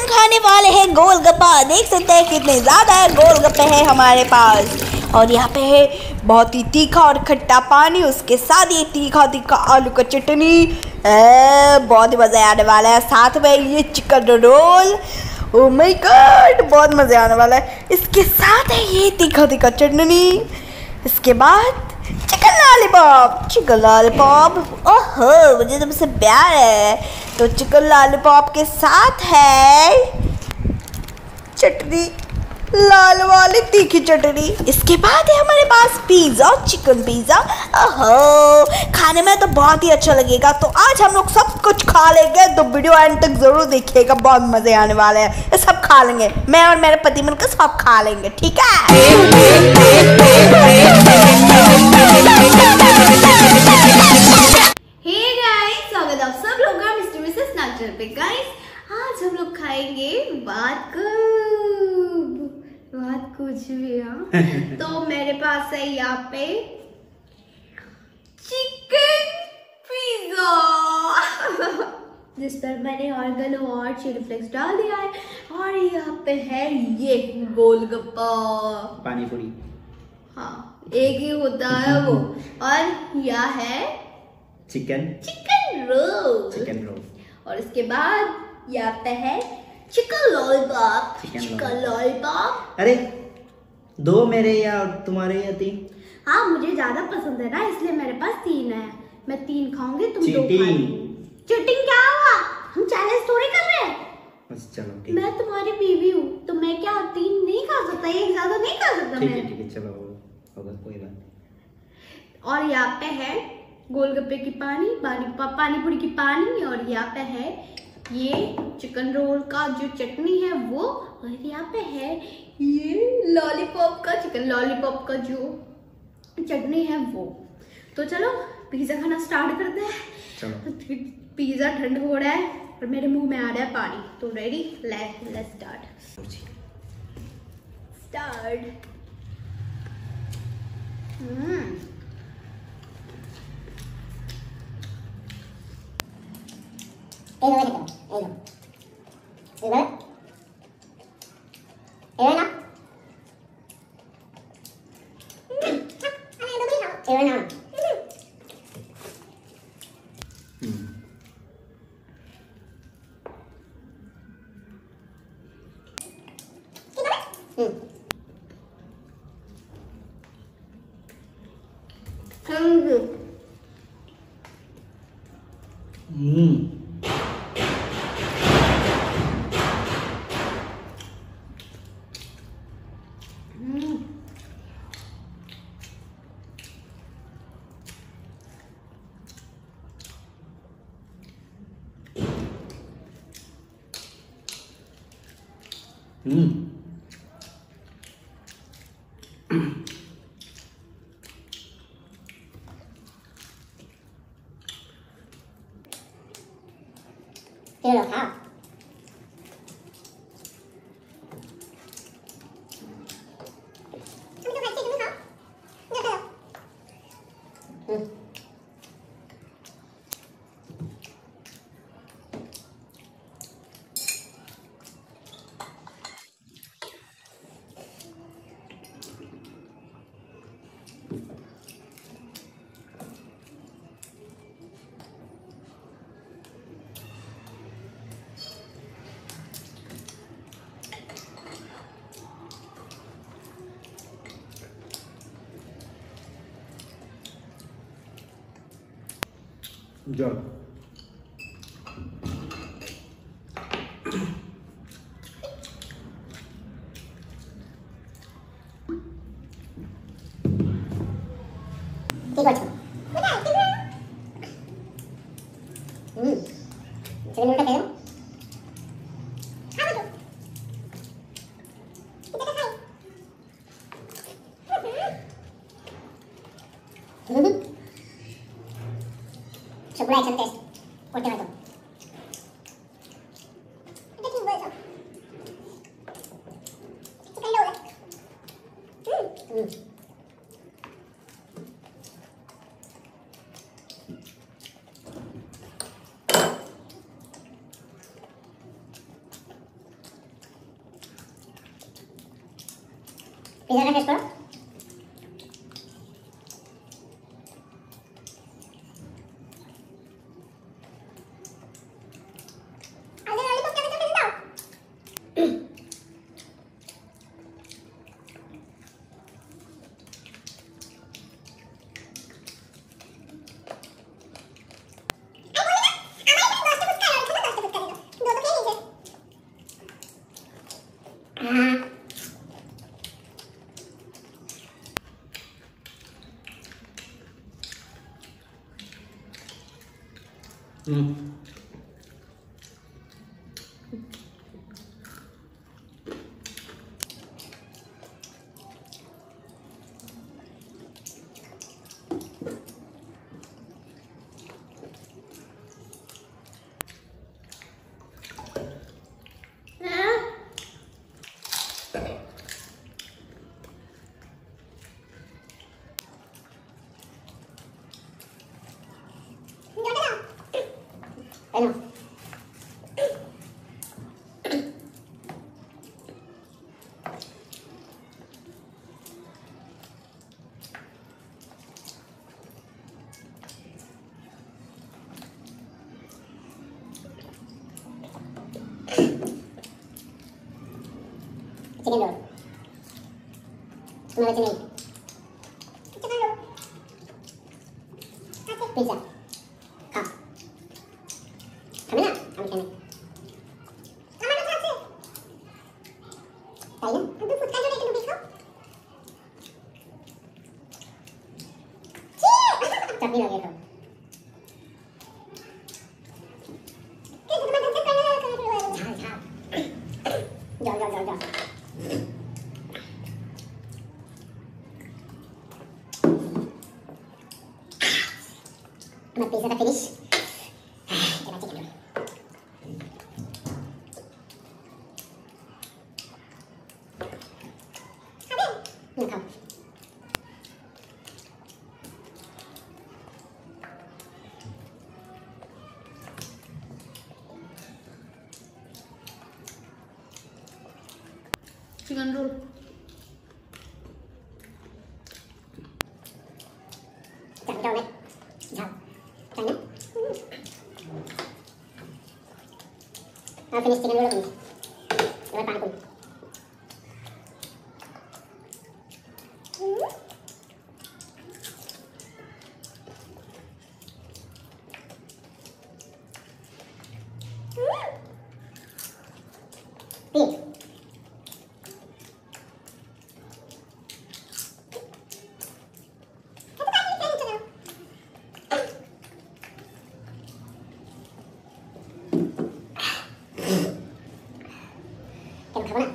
हम खाने वाले हैं गोलगप्पा। देख सकते हैं कितने ज़्यादा गोलगप्पे हैं हमारे पास। और यहाँ पे है बहुत ही तीखा और खट्टा पानी, उसके साथ ये तीखा तीखा आलू का चटनी, बहुत ही मज़ा आने वाला है। साथ में ये chicken roll, oh my god, बहुत मज़े आने वाला है। इसके साथ है ये तीखा तीखा चटनी, इसके बाद चिकन लॉलीपॉप, ओहो मुझे तुमसे प्यार है। तो चिकन लॉलीपॉप के साथ है चटनी, लाल वाली तीखी चटनी। इसके बाद है हमारे पास पिज़्ज़ा, चिकन पिज़्ज़ा। ओहो खाने में तो बहुत ही अच्छा लगेगा। तो आज हम लोग सब कुछ खा लेंगे, तो वीडियो एंड तक ज़रूर देखिएगा, बहुत मज़े आने वाले हैं। ये सब खा लेंगे, मैं और मेरे पति मिलकर सब खा लेंगे, ठीक है। हे गाइस, स्वागत है आप सब लोग का मिस्टर मिसेस नेचर पे। गाइस आज हम लोग खाएंगे बात कुछ भी। हाँ तो मेरे पास है यहाँ पे चिकन पिज़्ज़ा जिस पर मैंने ऑर्गेनो और चिली फ्लेक्स डाल दिया है। और यहाँ पे है ये गोलगप्पा, पानी पूरी। हाँ एक ही होता है वो। और यह है चिकन रोल। और इसके बाद यहाँ पे है चिकन लॉलीपॉप। अरे दो मेरे या तुम्हारे या तीन? हाँ मुझे ज्यादा पसंद है ना, इसलिए मेरे पास 3 है। मैं 3 खाऊंगी, तुम 2 खाओगी। चीटिंग क्या हुआ? हम चैलेंज थोड़ी कर रहे हैं। चलो ठीक। मैं तुम्हारी बीवी हूँ तो मैं क्या 3 नहीं खा सकता, एक ज्यादा नहीं खा सकता। ठीक है चलो होगा, कोई बात नहीं। और यहाँ पे है गोलगप्पे की पानीपुरी की पानी। और यहाँ पे है ये चिकन रोल का जो चटनी है वो। और यहाँ पे है ये चिकन लॉलीपॉप का जो चटनी है वो। तो चलो पिज्जा खाना स्टार्ट करते हैं। चलो पिज्जा ठंड हो रहा है और मेरे मुंह में आ रहा है पानी। तो रेडी, लेट्स स्टार्ट। जाओ पिज़्ज़ा का टेस्ट करो। Bueno. Chicken roll. Una vez en ahí. Pizza. हाँ हमें ना हम खाने ताई ना तू खुद का जो लेके नूडल्स खाओ चटनी लगे खाओ जाओ जाओ जाओ जाओ my pizza finish. Coba chicken dulu. Kau. Chicken roll Jangan jauh deh. Jauh. Kayaknya. Finish chicken dulu finish. Lewat panikun. Pink. Em খাবো না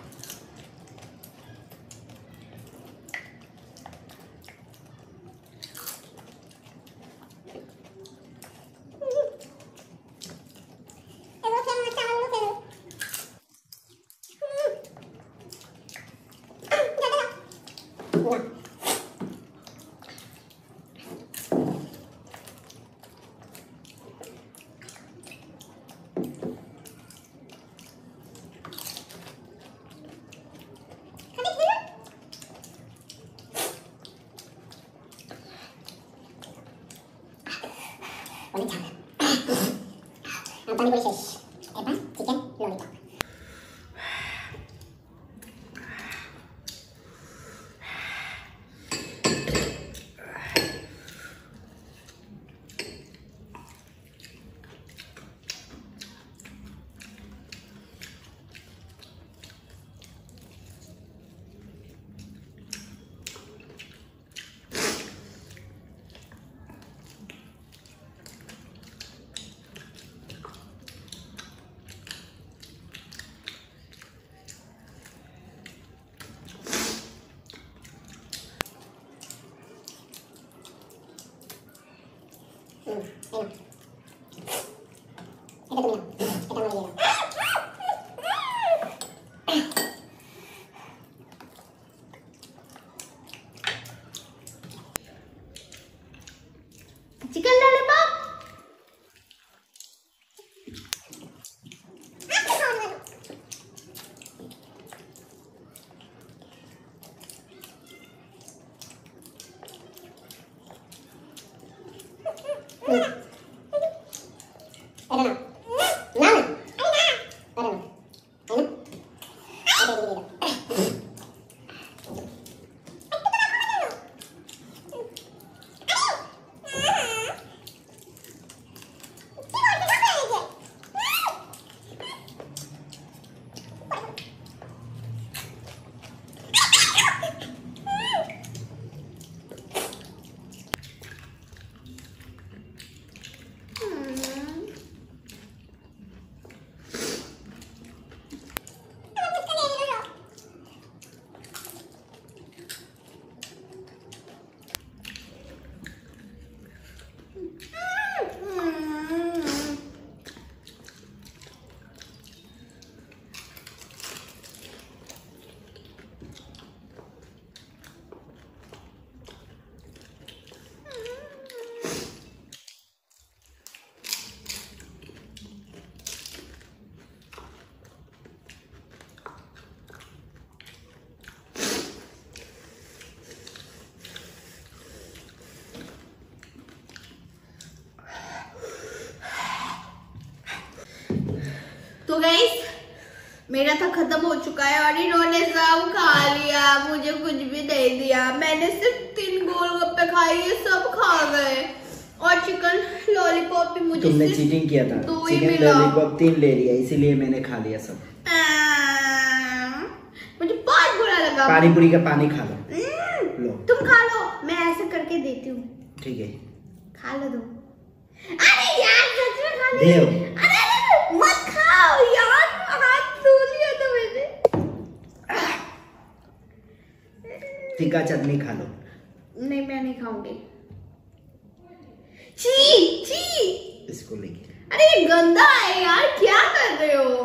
Boleh jangan. Ang panik boleh sis. Apa? Chicken lollipop. तो guys मेरा तो खत्म हो चुका है और इन्होंने सब खा लिया, मुझे कुछ भी नहीं दिया। मैंने सिर्फ 3 गोलगप्पे खाए, ये सब खा गए। और चिकन लॉलीपॉप भी मुझे तुमने चीटिंग किया था, चिकन लॉलीपॉप 3 ले लिया, इसीलिए मैंने खा लिया सब। मुझे बहुत बुरा लगा। पानी पूरी का पानी खा लो। लो तुम खा लो, मैं ऐसे करके देती हूँ। ठीक है, खा लो तुम। अरे यार सच में खा दे। अरे मत खाओ यार, हाथ धो लिया था मैंने। तीखा चटनी खा लो। नहीं मैं नहीं खाऊंगी। छी छी, इसको लेके। अरे ये गंदा है यार, क्या कर रहे हो,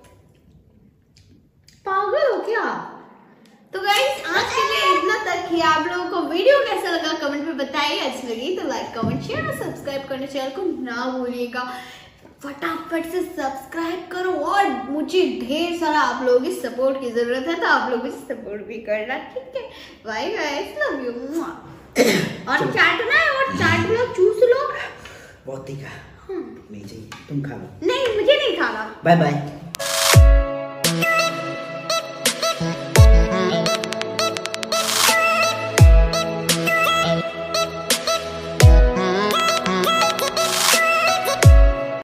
पागल हो क्या? तो गाइस आज के लिए इतना तक ही। आप लोगों को वीडियो कैसा लगा कमेंट में बताइए। अच्छी लगी तो लाइक कमेंट शेयर और सब्सक्राइब करने चैनल को ना भूलिएगा। फटाफट से सब्सक्राइब करो और मुझे ढेर सारा आप लोगों की सपोर्ट की जरूरत है, तो आप लोग मुझे सपोर्ट भी करना, ठीक है? Bye guys, love you. और चाटना है और चाट लो, चूस लो। बहुत तीखा नहीं चाहिए, तुम खा लो। नहीं मुझे नहीं खाना। Bye bye.